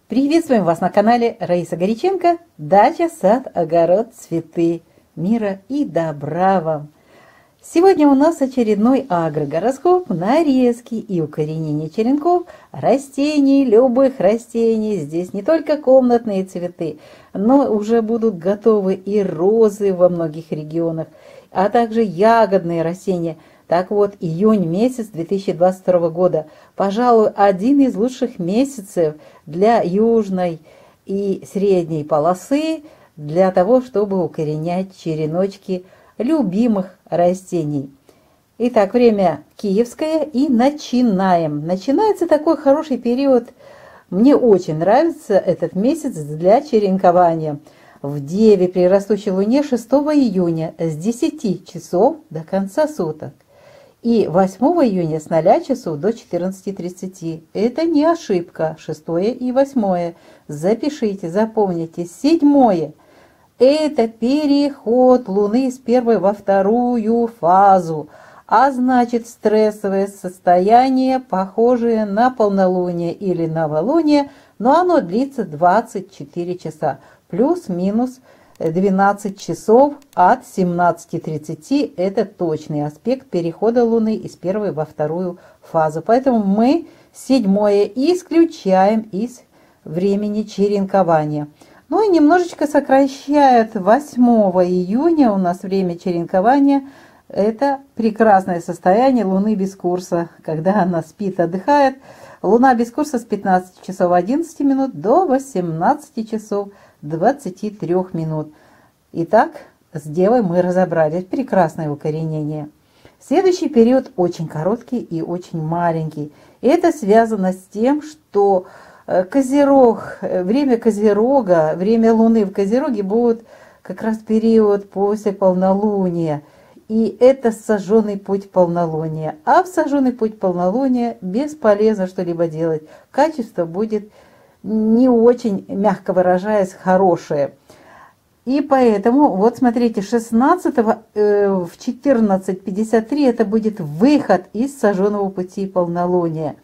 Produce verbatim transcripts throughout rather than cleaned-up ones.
Приветствуем вас на канале Раиса Горяченко. Дача, сад, огород, цветы. Мира и добра вам. Сегодня у нас очередной агрогороскоп, нарезки и укоренение черенков растений, любых растений. Здесь не только комнатные цветы, но уже будут готовы и розы во многих регионах, а также ягодные растения. Так вот, июнь месяц две тысячи двадцать второго года, пожалуй, один из лучших месяцев для южной и средней полосы, для того, чтобы укоренять череночки любимых растений. Итак, время киевское, и начинаем. Начинается такой хороший период. Мне очень нравится этот месяц для черенкования. В Деве при растущей луне шестого июня с десяти часов до конца суток. И восьмого июня с ноля часов до четырнадцати тридцати. Это не ошибка. Шестое и восьмое. Запишите, запомните. Седьмое. Это переход Луны с первой во вторую фазу. А значит, стрессовое состояние, похожее на полнолуние или новолуние, но оно длится двадцать четыре часа. Плюс-минус двенадцать часов от семнадцати тридцати. Это точный аспект перехода Луны из первой во вторую фазу. Поэтому мы седьмое исключаем из времени черенкования. Ну и немножечко сокращает восьмого июня у нас время черенкования. Это прекрасное состояние Луны без курса, когда она спит, отдыхает. Луна без курса с пятнадцати часов одиннадцати минут до восемнадцати часов двадцати трёх минут. Итак, с Девой мы разобрались. Прекрасное укоренение. Следующий период очень короткий и очень маленький. Это связано с тем, что Козерог, время Козерога, время Луны в Козероге будет как раз период после полнолуния. И это сожженный путь полнолуния. А в сожженный путь полнолуния бесполезно что-либо делать. Качество будет не очень, мягко выражаясь, хорошее. И поэтому, вот смотрите, шестнадцатого э, в четырнадцать пятьдесят три это будет выход из сожженного пути полнолуния.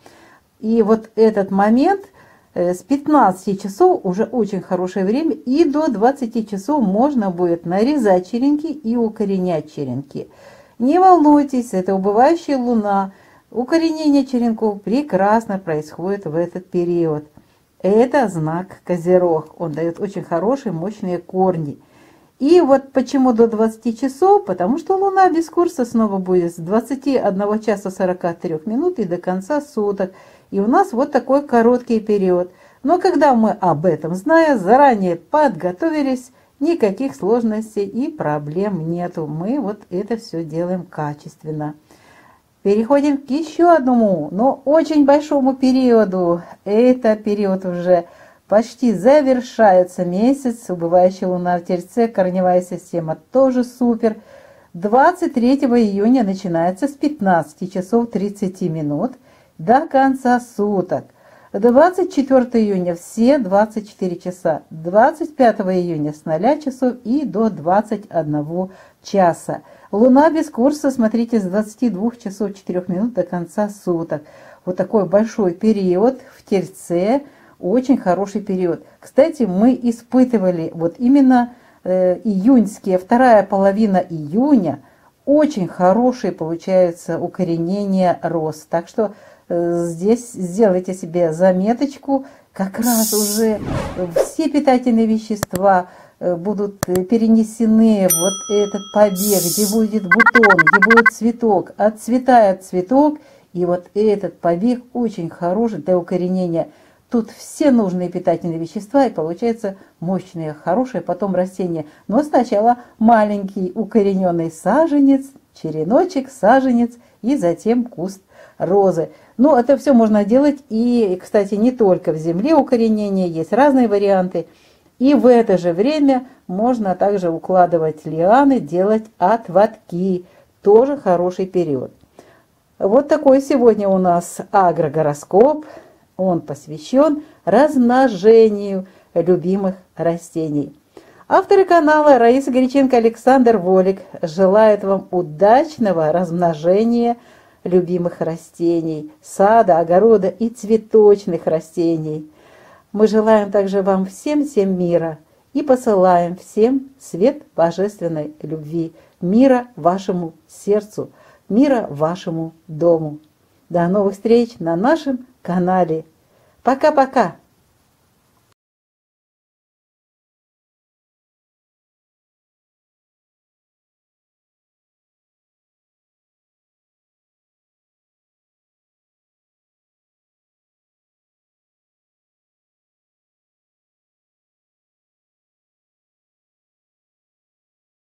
И вот этот момент э, с пятнадцати часов уже очень хорошее время, и до двадцати часов можно будет нарезать черенки и укоренять черенки. Не волнуйтесь, это убывающая луна. Укоренение черенков прекрасно происходит в этот период. Это знак Козерог. Он дает очень хорошие, мощные корни. И вот почему до двадцати часов? Потому что Луна без курса снова будет с двадцати одного часа сорока трёх минут и до конца суток. И у нас вот такой короткий период. Но когда мы об этом, зная, заранее подготовились, никаких сложностей и проблем нету. Мы вот это все делаем качественно. Переходим к еще одному, но очень большому периоду. Это период уже почти завершается месяц. Убывающая луна в Тельце, корневая система тоже супер. двадцать третьего июня начинается с пятнадцати часов тридцати минут до конца суток. двадцать четвёртого июня все двадцать четыре часа. двадцать пятого июня с ноля часов и до двадцати одного часа. Луна без курса, смотрите, с двадцати двух часов четырёх минут до конца суток. Вот такой большой период в Тельце, очень хороший период. Кстати, мы испытывали вот именно э, июньские, вторая половина июня, очень хорошие получаются укоренения роз. Так что э, здесь сделайте себе заметочку, как раз уже все питательные вещества будут перенесены вот этот побег, где будет бутон, где будет цветок, отцветает цветок, и вот этот побег очень хороший для укоренения. Тут все нужные питательные вещества, и получается мощное, хорошее потом растение. Но сначала маленький укорененный саженец, череночек, саженец, и затем куст розы. Но это все можно делать, и, кстати, не только в земле укоренение, есть разные варианты. И в это же время можно также укладывать лианы, делать отводки. Тоже хороший период. Вот такой сегодня у нас агрогороскоп. Он посвящен размножению любимых растений. Авторы канала Раиса Горяченко, Александр Волик желают вам удачного размножения любимых растений, сада, огорода и цветочных растений. Мы желаем также вам всем-всем мира и посылаем всем свет божественной любви, мира вашему сердцу, мира вашему дому. До новых встреч на нашем канале. Пока-пока!